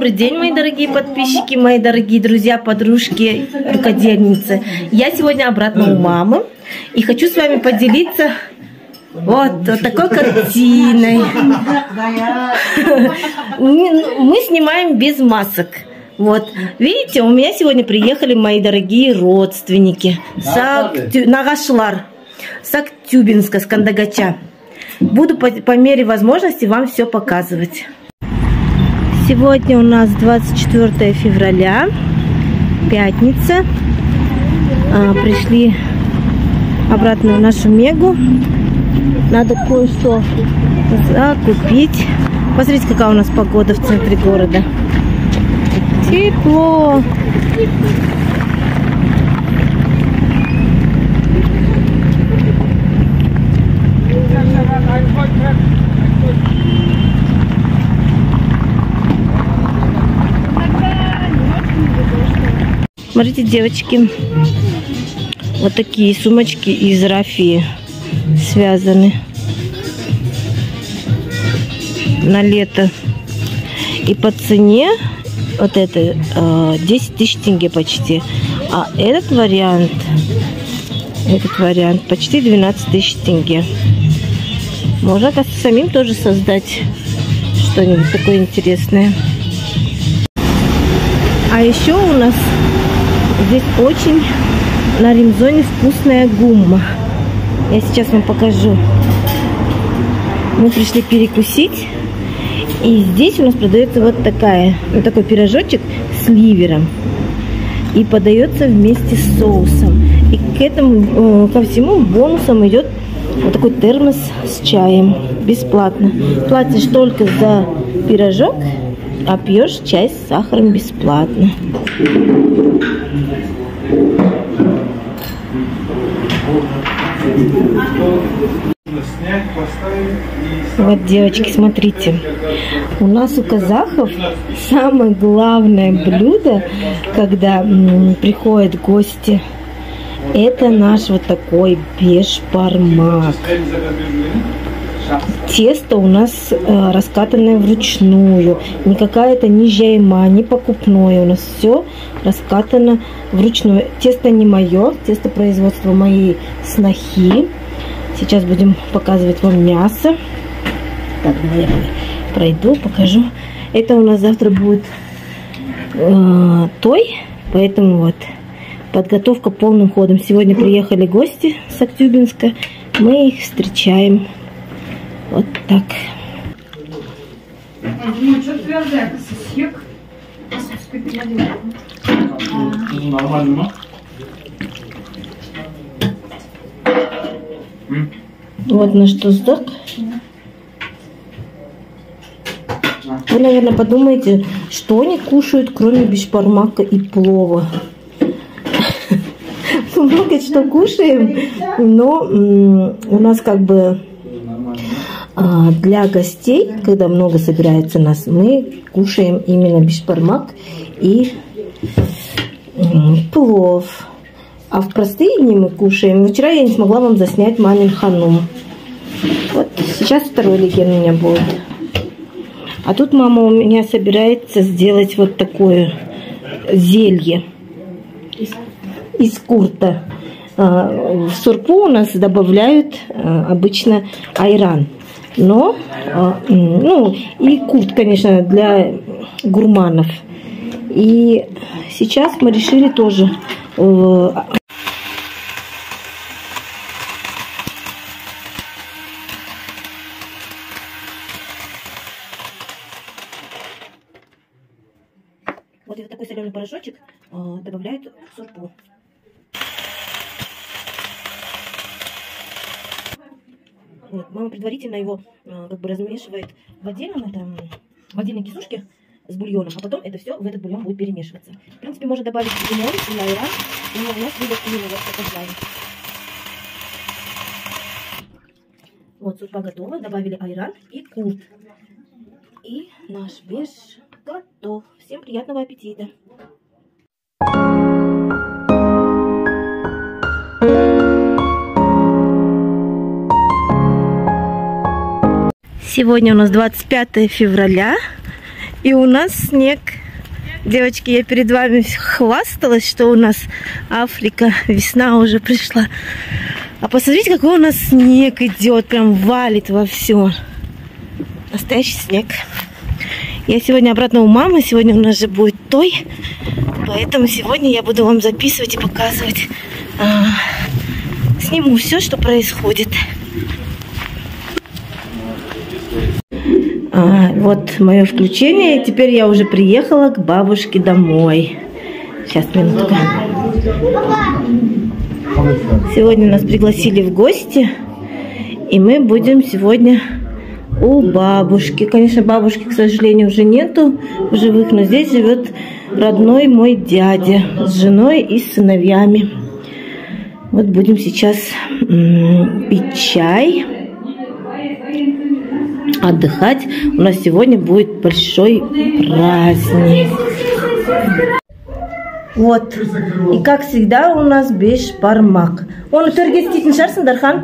Добрый день, мои дорогие подписчики, мои дорогие друзья, подружки, рукодельницы. Я сегодня обратно у мамы и хочу с вами поделиться вот такой картиной. Мы снимаем без масок. Вот, видите, у меня сегодня приехали мои дорогие родственники. Нагашлар, с Актюбинска, с Кандагача. Буду по мере возможности вам все показывать. Сегодня у нас 24 февраля, пятница. Пришли обратно в нашу Мегу. Надо кое-что закупить. Посмотрите, какая у нас погода в центре города. Тепло. Смотрите, девочки, вот такие сумочки из рафии связаны на лето. И по цене вот это 10 тысяч тенге почти. А этот вариант почти 12 тысяч тенге. Можно, кажется, самим тоже создать что-нибудь такое интересное. А еще у нас здесь очень на Римзоне вкусная гумма. Я сейчас вам покажу. Мы пришли перекусить. И здесь у нас продается вот такой пирожочек с ливером. И подается вместе с соусом. И к этому, ко всему бонусом идет вот такой термос с чаем. Бесплатно. Платишь только за пирожок, а пьешь чай с сахаром бесплатно. Вот, девочки, смотрите. У нас у казахов самое главное блюдо, когда приходят гости, это наш вот такой бешбармак. Тесто у нас раскатанное вручную. Не какая-то ни жайма, ни покупное. У нас все раскатано вручную. Тесто не мое, тесто производства моей снохи. Сейчас будем показывать вам мясо. Так, давай я пройду, покажу. Это у нас завтра будет той, поэтому вот подготовка полным ходом. Сегодня приехали гости с Актюбинска. Мы их встречаем. Вот так. Вот на что сдох. Вы, наверное, подумаете, что они кушают, кроме бешбармака и плова. Мы много что кушаем, но у нас как бы для гостей, когда много собирается нас, мы кушаем именно бешбармак и плов. А в простые дни мы кушаем. Вчера я не смогла вам заснять мамин ханум. Вот сейчас второй леген у меня будет. А тут мама у меня собирается сделать вот такое зелье из курта. В сурпу у нас добавляют обычно айран. Но, и курт, конечно, для гурманов. И сейчас мы решили тоже... Вот этот такой соленый порошочек добавляют в сурпу. Вот, мама предварительно его как бы размешивает в отдельной кисушке с бульоном, а потом это все в этот бульон будет перемешиваться. В принципе, можно добавить лимон и айран, и у нас будет именно вот такой плане. Вот супа готова, добавили айран и курт. И наш беш готов. Всем приятного аппетита! Сегодня у нас 25 февраля. И у нас снег. Девочки, я перед вами хвасталась, что у нас Африка, весна уже пришла. А посмотрите, какой у нас снег идет, прям валит во все. Настоящий снег. Я сегодня обратно у мамы, сегодня у нас же будет той. Поэтому сегодня я буду вам записывать и показывать. Сниму все, что происходит. Вот мое включение. Теперь я уже приехала к бабушке домой. Сейчас, минутку. Сегодня нас пригласили в гости. И мы будем сегодня у бабушки. Конечно, бабушки, к сожалению, уже нету в живых. Но здесь живет родной мой дядя с женой и с сыновьями. Вот будем сейчас пить чай. Отдыхать. У нас сегодня будет большой праздник. Вот. И как всегда у нас бешбармак. Он төрге істейтін шығарсың, Дархан?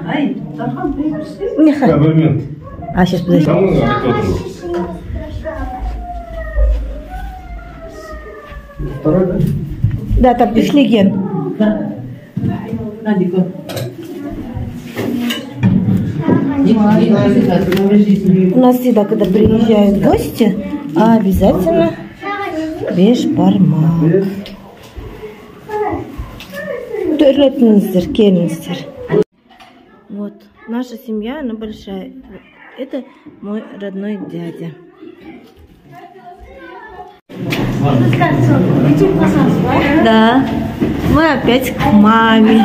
А, сейчас подожди. Да, там пишлеген. У нас всегда, когда приезжают гости, обязательно бешбармак. Вот, наша семья, она большая. Это мой родной дядя. Да, мы опять к маме.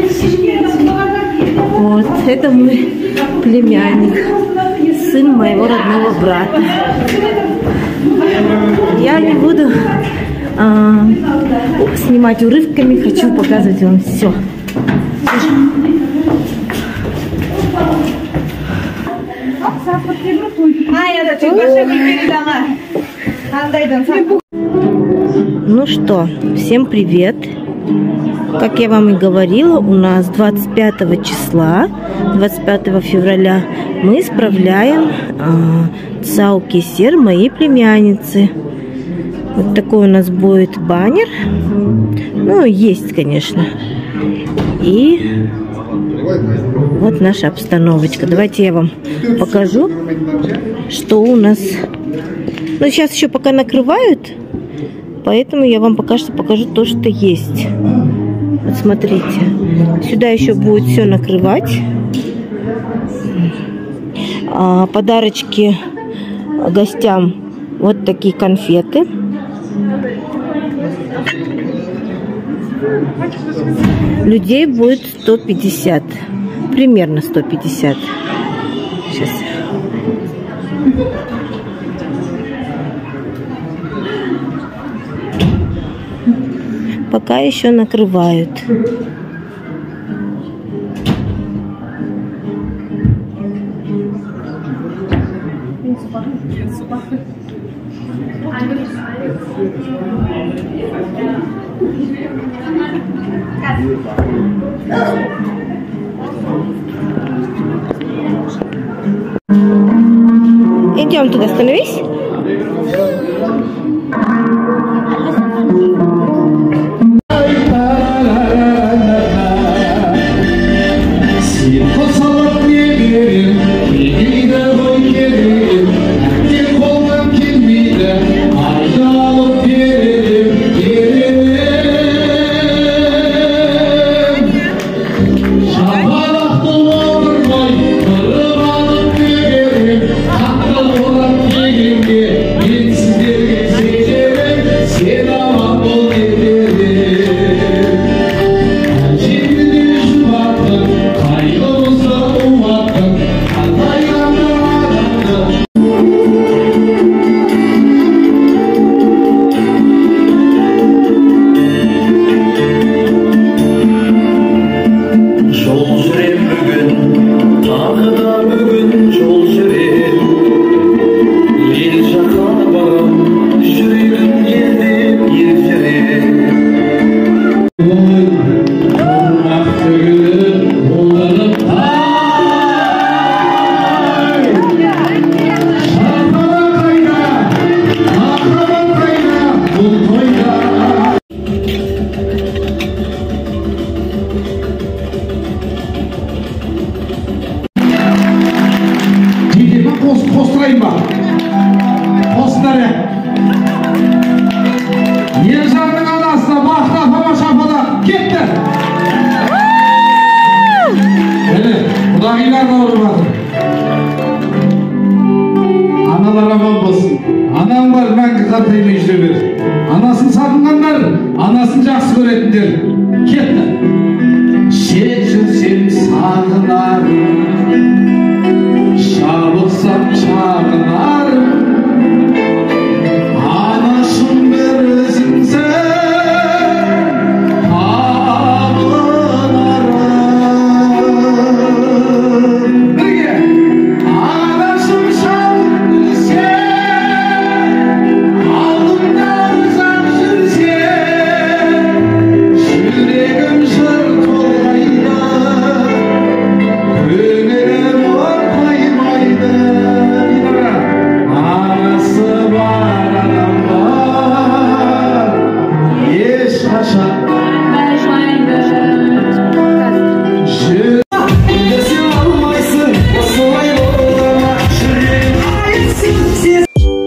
Вот, это мой племянник, сын моего родного брата. Я не буду снимать урывками, хочу показывать вам все. Ну что, всем привет. Как я вам и говорила, у нас 25 числа, 25 февраля, мы справляем цау-кесер моей племянницы. Вот такой у нас будет баннер. Ну, есть, конечно. И вот наша обстановочка. Давайте я вам покажу, что у нас. Ну, сейчас еще пока накрывают, поэтому я вам пока что покажу то, что есть. Вот смотрите. Сюда еще будет все накрывать. Подарочки гостям. Вот такие конфеты. Людей будет 150. Примерно 150. Сейчас. Пока еще накрывают. Идем туда, становись. Ағилар ауырып жатыр. Аналар аман болсын. Анаң бар, мәңгі қартаймай жүре бер. Анасын сағынғандар, анасын жақсы көретіндер. Кетті. Шет жүрсем сағынарым, шабықсам шағынарым. Анашым бір өзіңсің, табынарым. Бірге. Анашым шағын күлсе, алдымда ұзақ жүрсе, жүрегім жыр толғайды, көңілім орнаймайды. Анасы бар адамдар ешқашан жүрсе алмайсың, осылай болма, жүрек айтсын сен.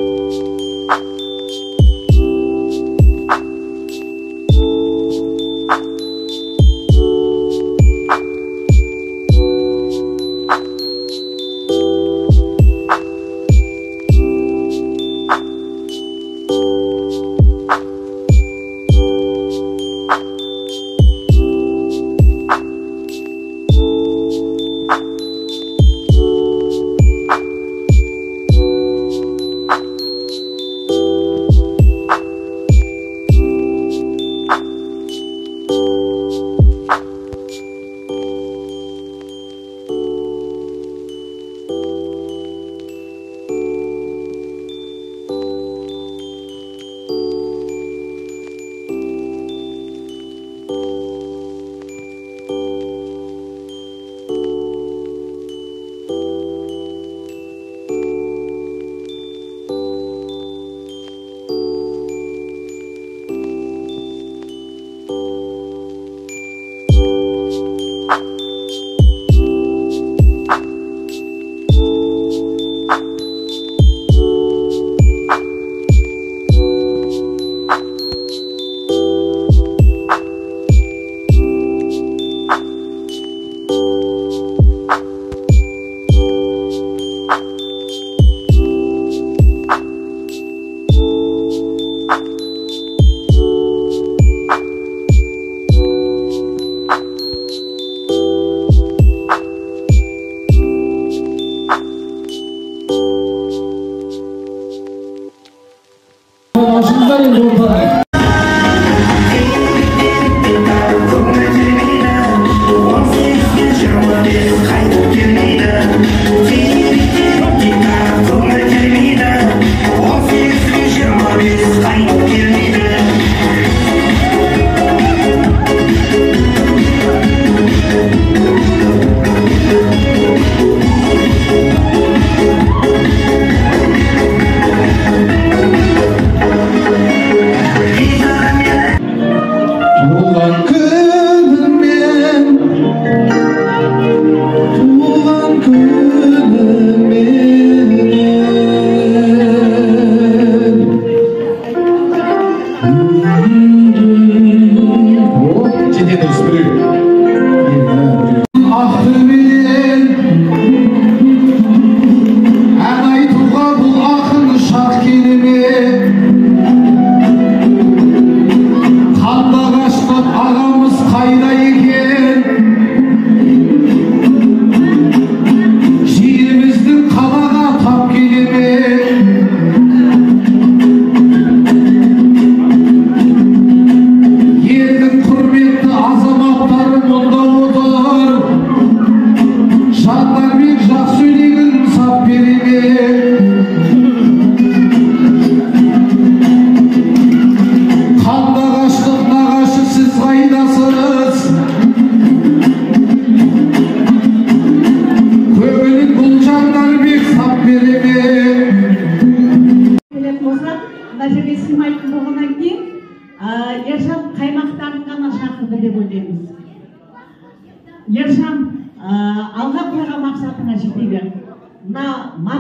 Ержан қаймақтарын ғана шақырды деп ойлаймыз. Ержан алға қойған мақсатыңа жете бер.